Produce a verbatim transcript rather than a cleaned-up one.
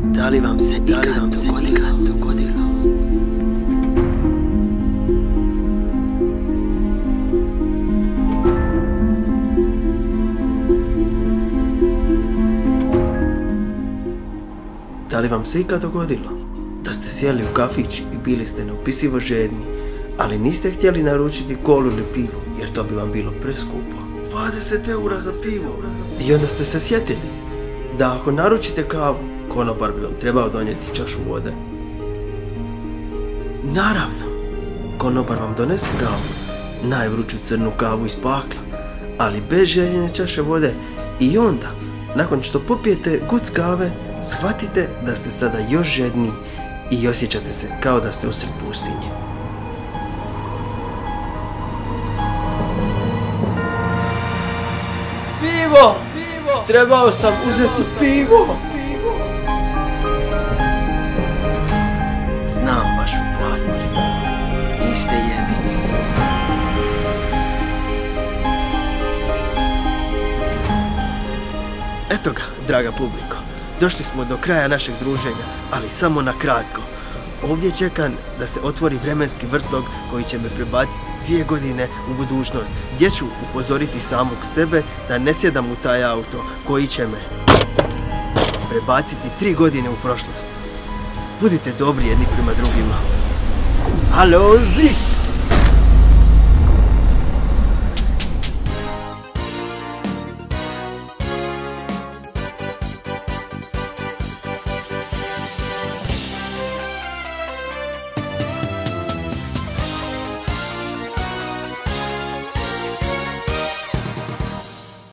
Da li vam se ikad dogodilo? Da li vam se ikad dogodilo da ste sjeli u kafić i bili ste neopisivo žedni, ali niste htjeli naručiti kolu ili pivo jer to bi vam bilo preskupo? dvadeset eura za pivo! I onda ste se sjetili da ako naručite kavu, konobar bi vam trebao donijeti čašu vode. Naravno, konobar vam donese kavu, najvruću crnu kavu iz pakla, ali bez željene čaše vode, i onda, nakon što popijete guc kave, shvatite da ste sada još žedniji i osjećate se kao da ste usred pustinje. Pivo! Trebao sam uzeti pivo! Znam vašu patnju. Niste jedini. Eto ga, draga publiko. Došli smo do kraja našeg druženja, ali samo na kratko. Ovdje čekam da se otvori vremenski vrtlog koji će me prebaciti dvije godine u budućnost, gdje ću upozoriti samog sebe da ne sjedam u taj auto koji će me prebaciti tri godine u prošlost. Budite dobri jedni prema drugima. Alo, Zik!